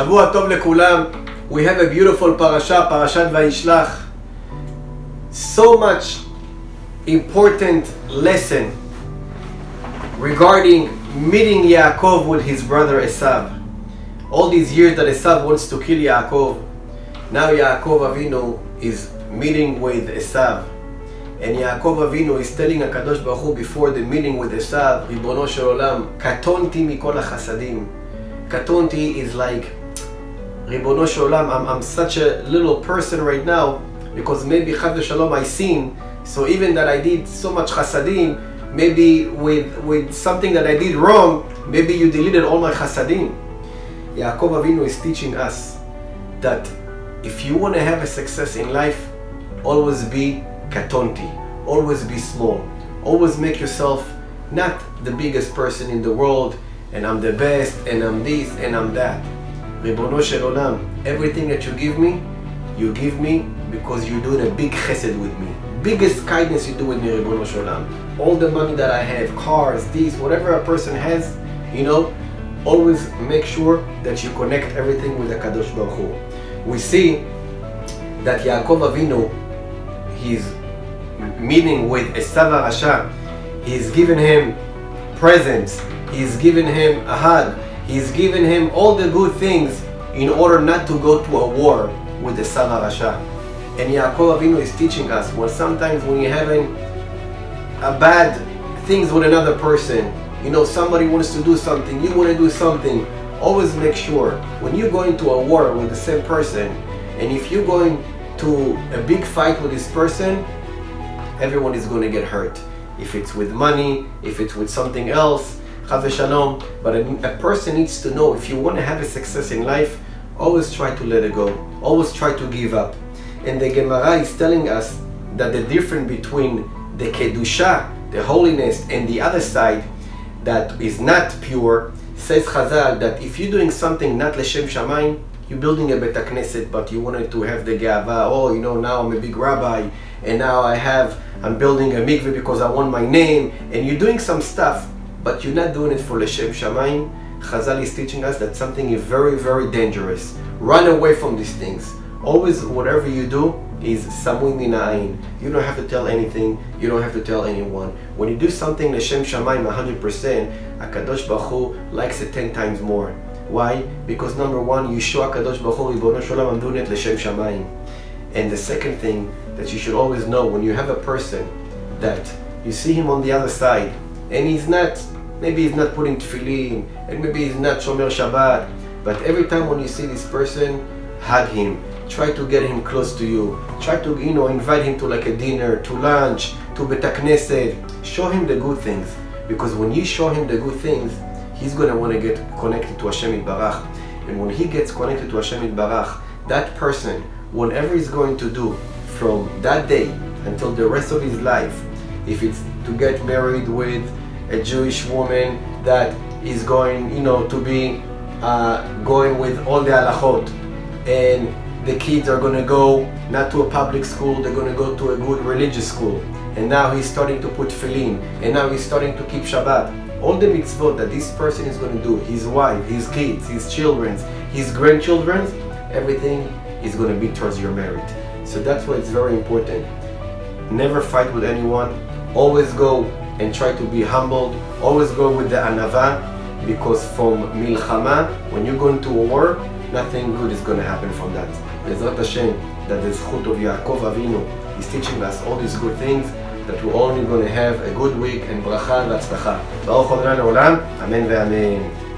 שבוע טוב לכולם. We have a beautiful parasha, Parashat Vayishlach. So much important lesson regarding meeting Yaakov with his brother Esav. All these years that Esav wants to kill Yaakov, now Yaakov Avinu is meeting with Esav. And Yaakov Avinu is telling HaKadosh Baruch Hu before the meeting with Esav, Ribono Shel Olam, Katonti mikol hachasadim. Katonti is like, Ribono Shel Olam, I'm such a little person right now, because maybe Chas v'Shalom I sin, so even that I did so much chasadim, maybe with something that I did wrong, maybe you deleted all my chasadim. Yaakov Avinu is teaching us that if you want to have a success in life, always be katonti, always be small, always make yourself not the biggest person in the world, and I'm the best, and I'm this, and I'm that. Ribono Shel Olam, everything that you give me because you're doing a big chesed with me. Biggest kindness you do with me, Ribono Shel Olam. All the money that I have, cars, this, whatever a person has, you know, always make sure that you connect everything with the Kadosh Baruch Hu. We see that Yaakov Avinu, he's meeting with Esav HaRasha. He's given him presents, he's given him a hug, he's given him all the good things in order not to go to a war with Esav HaRasha. And Yaakov Avinu is teaching us, well, sometimes when you're having a bad things with another person, you know, somebody wants to do something, you want to do something, always make sure when you go into a war with the same person, and if you're going to a big fight with this person, everyone is going to get hurt. If it's with money, if it's with something else, Chas v'Shalom. But a person needs to know, if you want to have a success in life, always try to let it go. Always try to give up. And the Gemara is telling us that the difference between the Kedusha, the holiness, and the other side that is not pure, says Chazal that if you're doing something not L'Shem Shamayim, you're building a Bet HaKnesset, but you wanted to have the Ge'ava, oh, you know, now I'm a big rabbi, and now I'm building a mikveh because I want my name, and you're doing some stuff, but you're not doing it for L'Shem Shamayim. Chazal is teaching us that something is very, very dangerous. Run away from these things. Always, whatever you do is samui min ha'ain. You don't have to tell anything. You don't have to tell anyone. When you do something L'Shem Shamayim 100%, HaKadosh Baruch Hu likes it 10 times more. Why? Because number one, you show HaKadosh Baruch Hu, Ribono Shel Olam, I'm doing it L'Shem Shamayim. And the second thing that you should always know, when you have a person that you see him on the other side, and he's not, maybe he's not putting tefillin, and maybe he's not shomer Shabbat, but every time when you see this person, hug him. Try to get him close to you. Try to, you know, invite him to like a dinner, to lunch, to Bet HaKnesset. Show him the good things. Because when you show him the good things, he's going to want to get connected to Hashem Yitbarach. And when he gets connected to Hashem Yitbarach, that person, whatever he's going to do from that day until the rest of his life, if it's to get married with a Jewish woman that is going, you know, to be going with all the halachot, and the kids are going to go not to a public school, they're going to go to a good religious school, and now he's starting to put tefillin, and now he's starting to keep Shabbat. All the mitzvot that this person is going to do, his wife, his kids, his children, his grandchildren, everything is going to be towards your merit. So that's why it's very important. Never fight with anyone. Always go and try to be humbled. Always go with the anava, because from milchama, when you go into a war, nothing good is going to happen from that. Bezrat Hashem, that the zchut of Yaakov Avinu is teaching us all these good things, that we're only going to have a good week and bracha and tzlacha. Baruch Adonai Le'olam, amen ve'amen.